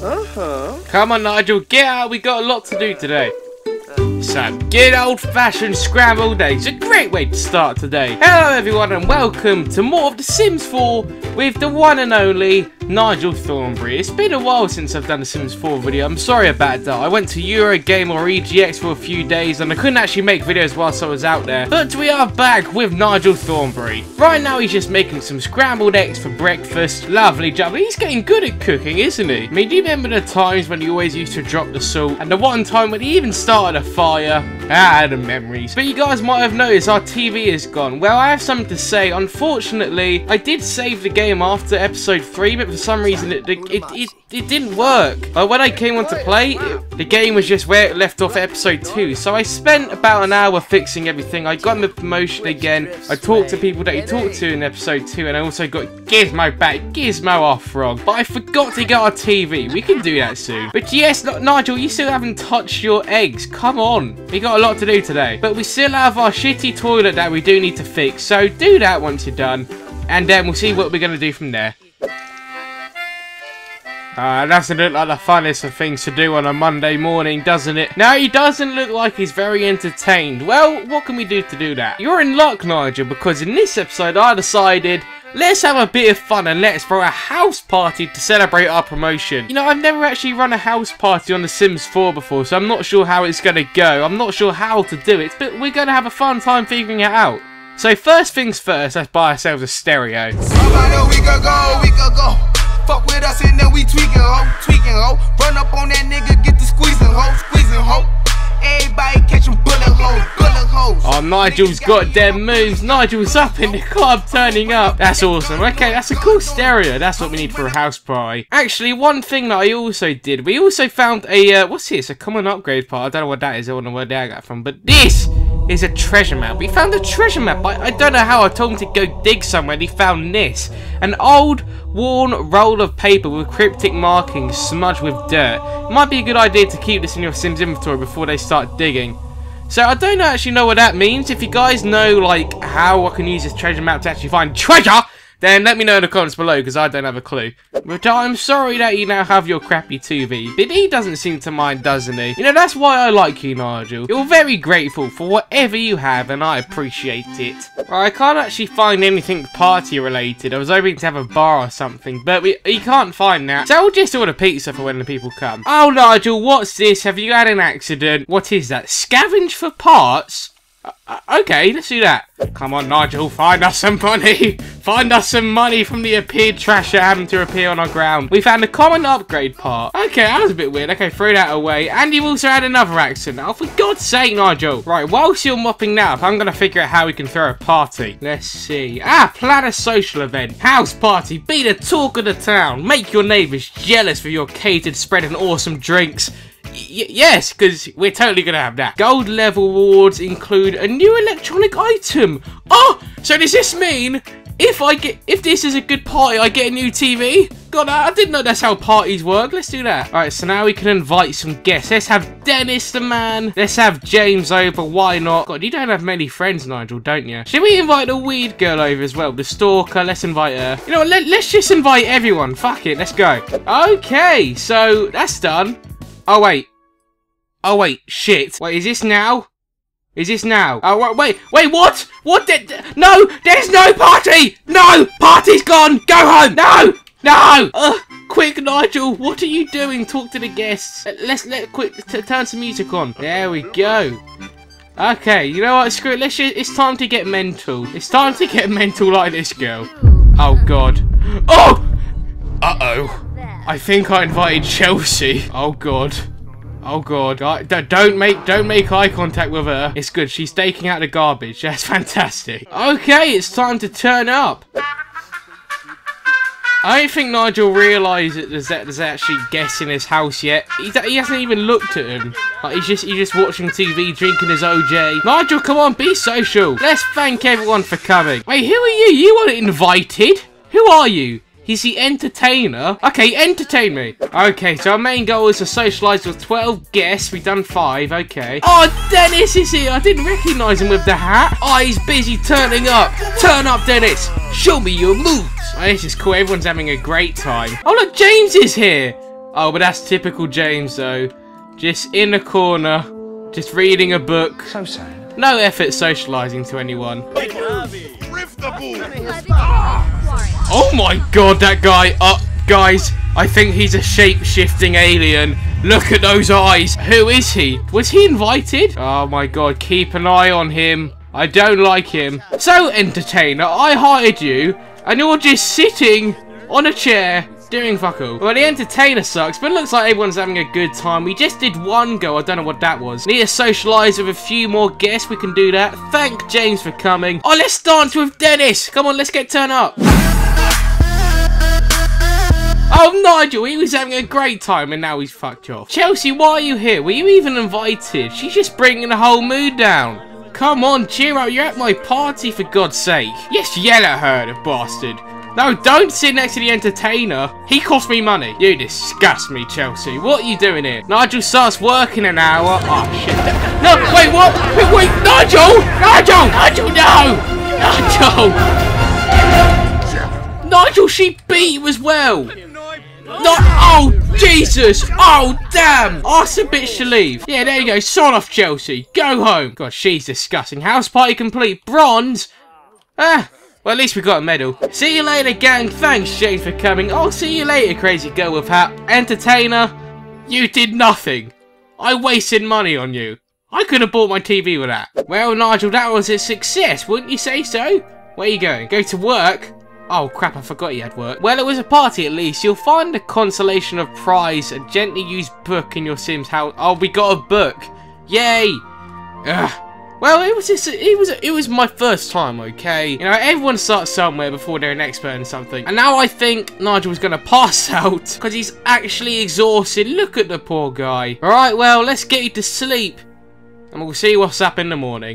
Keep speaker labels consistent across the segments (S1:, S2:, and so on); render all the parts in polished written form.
S1: Come on, Nigel, get out. We got a lot to do today. Some good old-fashioned scrambled eggs, a great way to start today. Hello everyone and welcome to more of The Sims 4 with the one and only Nigel Thornberry. It's been a while since I've done a Sims 4 video. I'm sorry about that. I went to Eurogame or EGX for a few days and I couldn't actually make videos whilst I was out there. But we are back with Nigel Thornberry. Right now he's just making some scrambled eggs for breakfast. Lovely job. He's getting good at cooking, isn't he? I mean, do you remember the times when he always used to drop the salt? And the one time when he even started a fire? The memories. But you guys might have noticed our TV is gone. Well, I have something to say. Unfortunately, I did save the game after episode 3, but for some reason it didn't work. When I came on to play, the game was just where it left off episode 2. So I spent about an hour fixing everything. I got him a promotion again. I talked to people that he talked to in episode 2, and I also got Gizmo back. Gizmo off wrong. But I forgot to get our TV. We can do that soon. But yes, Nigel, you still haven't touched your eggs. Come on. We got a lot to do today. But we still have our shitty toilet that we do need to fix. So do that once you're done. And then we'll see what we're going to do from there. It doesn't look like the funnest of things to do on a Monday morning, doesn't it? Now, he doesn't look like he's very entertained. Well, what can we do to do that? You're in luck, Nigel, because in this episode I decided, let's have a bit of fun and let's throw a house party to celebrate our promotion. You know, I've never actually run a house party on The Sims 4 before, so I'm not sure how it's going to go. I'm not sure how to do it, but we're going to have a fun time figuring it out. So first things first, let's buy ourselves a stereo.
S2: We could go. Fuck with us and then we tweaking, ho. Run up on that nigga, get the squeezing, ho. Everybody catching bullet holes.
S1: Oh, Nigel's got them moves. Nigel's up in the club, turning up. That's awesome. Okay, that's a cool stereo. That's what we need for a house party. Actually, one thing that I also did, we also found a, what's this? A common upgrade part. I don't know what that is. I don't know where that got from. But this is a treasure map. We found a treasure map. I don't know how. I told him to go dig somewhere and he found this. An old, worn roll of paper with cryptic markings smudged with dirt. It might be a good idea to keep this in your Sims inventory before they start digging. So I don't actually know what that means. If you guys know like how I can use this treasure map to actually find treasure, then let me know in the comments below because I don't have a clue. But I'm sorry that you now have your crappy TV. But he doesn't seem to mind, doesn't he? You know, that's why I like you, Nigel. You're very grateful for whatever you have and I appreciate it. Well, I can't actually find anything party related. I was hoping to have a bar or something, but he can't find that. So I'll just order pizza for when the people come. Oh, Nigel, what's this? Have you had an accident? What is that? Scavenge for parts? Okay, let's do that. Come on, Nigel, find us some money. Find us some money from the appeared trash that happened to appear on our ground. We found a common upgrade part. Okay, that was a bit weird. Okay, throw that away. And you've also had another accident. Oh, for God's sake, Nigel. Right, whilst you're mopping that up, I'm going to figure out how we can throw a party. Let's see. Plan a social event. House party. Be the talk of the town. Make your neighbours jealous for your catered spread and awesome drinks. Yes, because we're totally going to have that. Gold level rewards include a new electronic item. Oh, so does this mean if this is a good party, I get a new TV? God, I didn't know that's how parties work. Let's do that. Alright, so now we can invite some guests. Let's have Dennis the man. Let's have James over. Why not? God, you don't have many friends, Nigel, don't you? Should we invite the weed girl over as well? The stalker, let's invite her. You know what, let's just invite everyone. Fuck it, let's go. Okay, so that's done. Oh, wait, shit. Wait, is this now? Is this now? Oh, wait, what? What? No, there's no party! No, party's gone! Go home! No! Quick, Nigel, what are you doing? Talk to the guests. Quick, turn some music on. There we go. Okay, you know what, screw it, it's time to get mental. It's time to get mental like this girl. Oh, God. Oh! Uh-oh. I think I invited Chelsea. Oh god. Oh god. Don't make eye contact with her. It's good. She's taking out the garbage. That's fantastic. Okay, it's time to turn up. I don't think Nigel realises that there's actually guests in his house yet. He hasn't even looked at him. Like he's just watching TV, drinking his OJ. Nigel, come on, be social. Let's thank everyone for coming. Wait, who are you? You weren't invited. Who are you? He's the entertainer. Okay, entertain me. Okay, so our main goal is to socialise with 12 guests. We've done 5, okay. Oh, Dennis is here. I didn't recognise him with the hat. Oh, he's busy turning up. Turn up, Dennis. Show me your moves. Oh, this is cool. Everyone's having a great time. Oh, look, James is here. Oh, but that's typical James though. Just in the corner, just reading a book.
S3: So sad.
S1: No effort socialising to anyone. Oh my god, that guy. Guys, I think he's a shape-shifting alien. Look at those eyes. Who is he? Was he invited? Oh my god, keep an eye on him. I don't like him. So, entertainer, I hired you, and you're just sitting on a chair doing fuck all. Well, the entertainer sucks, but it looks like everyone's having a good time. We just did one go. I don't know what that was. Need to socialise with a few more guests. We can do that. Thank James for coming. Oh, let's dance with Dennis. Come on, let's get turned up. Oh, Nigel, he was having a great time and now he's fucked off. Chelsea, why are you here? Were you even invited? She's just bringing the whole mood down. Come on, cheer up. You're at my party, for God's sake. Yes, yell at her, the bastard. No, don't sit next to the entertainer. He cost me money. You disgust me, Chelsea. What are you doing here? Nigel starts work in an hour. Oh, shit. No, wait, what? Wait, Nigel! Nigel! Nigel, no! Nigel! Nigel, she beat you as well. No, oh, Jesus. Oh, damn. Ask the bitch to leave. Yeah, there you go. Sod off, Chelsea. Go home. God, she's disgusting. House party complete. Bronze? Ah. Well, at least we got a medal. See you later, gang. Thanks, James, for coming. I'll see you later, crazy girl with hat. Entertainer, you did nothing. I wasted money on you. I could have bought my TV with that. Well, Nigel, that was a success, wouldn't you say so? Where are you going? Go to work? Oh, crap, I forgot you had work. Well, it was a party at least. You'll find the consolation of prize, a gently used book in your Sim's house. Oh, we got a book. Yay. Ugh. Well, it was my first time, okay? You know, everyone starts somewhere before they're an expert in something. And now I think Nigel's gonna pass out because he's actually exhausted. Look at the poor guy. Alright, well, let's get you to sleep. And we'll see what's up in the morning.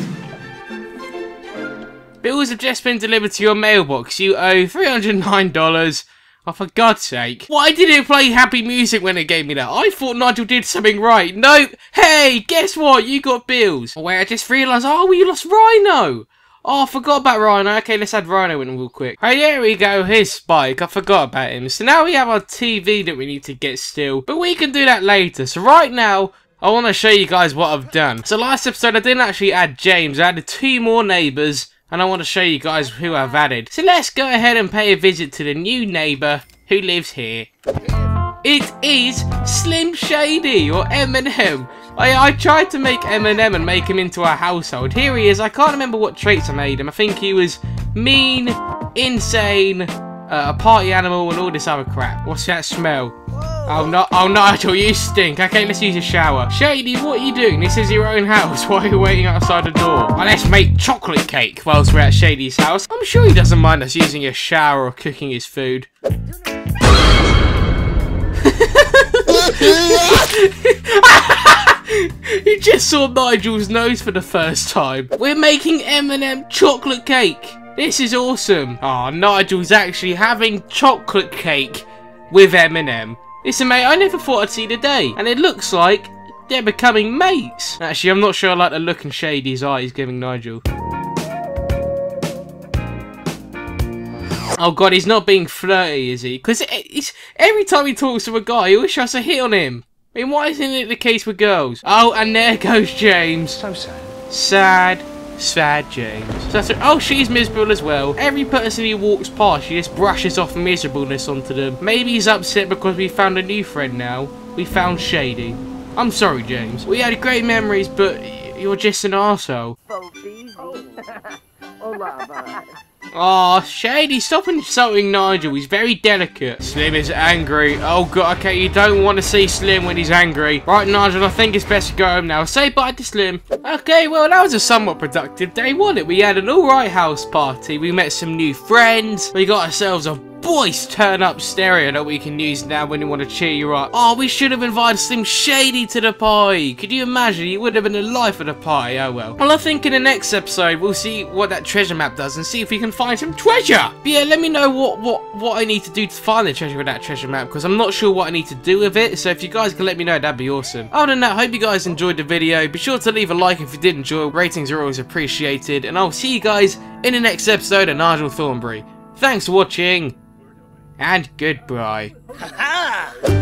S1: Bills have just been delivered to your mailbox. You owe $309. Oh, for God's sake. Why did it play happy music when it gave me that? I thought Nigel did something right. Nope. Hey, guess what? You got bills. Oh, wait, I just realised. Oh, we lost Rhino. Oh, I forgot about Rhino. Okay, let's add Rhino in real quick. Oh, there we go. Here's Spike. I forgot about him. So now we have our TV that we need to get still. But we can do that later. So right now, I want to show you guys what I've done. So last episode, I didn't actually add James. I added 2 more neighbours. And I want to show you guys who I've added. So let's go ahead and pay a visit to the new neighbour who lives here. It is Slim Shady, or Eminem. I tried to make Eminem and make him into a household. Here he is. I can't remember what traits I made him. I think he was mean, insane, a party animal, and all this other crap. What's that smell? Oh, no, oh, Nigel, you stink. Okay, let's use a shower. Shady, what are you doing? This is your own house. Why are you waiting outside the door? Well, let's make chocolate cake whilst we're at Shady's house. I'm sure he doesn't mind us using a shower or cooking his food. You just saw Nigel's nose for the first time. We're making Eminem chocolate cake. This is awesome. Oh, Nigel's actually having chocolate cake with Eminem. Listen, mate, I never thought I'd see the day. And it looks like they're becoming mates. Actually, I'm not sure I like the look in Shady's eye he's giving Nigel. Oh, God, he's not being flirty, is he? Because every time he talks to a guy, he always tries to hit on him. I mean, why isn't it the case with girls? Oh, and there goes James.
S3: So sad.
S1: Sad. Sad James. So that's oh, she's miserable as well. Every person he walks past, she just brushes off miserableness onto them. Maybe he's upset because we found a new friend now. We found Shady. I'm sorry, James. We had great memories, but you're just an arsehole. Aw, Shady, stop insulting Nigel. He's very delicate. Slim is angry. Oh, God, okay, you don't want to see Slim when he's angry. Right, Nigel, I think it's best to go home now. Say bye to Slim. Okay, well, that was a somewhat productive day, wasn't it? We had an alright house party. We met some new friends. We got ourselves a voice turn-up stereo that we can use now when we want to cheer you up. Oh, we should have invited Slim Shady to the party. Could you imagine? He would have been the life of the party. Oh, well. Well, I think in the next episode, we'll see what that treasure map does and see if we can find some treasure. But yeah, let me know what I need to do to find the treasure with that treasure map, because I'm not sure what I need to do with it. So if you guys can let me know, that'd be awesome. Other than that, I hope you guys enjoyed the video. Be sure to leave a like if you did enjoy. Ratings are always appreciated. And I'll see you guys in the next episode of Nigel Thornberry. Thanks for watching. And goodbye.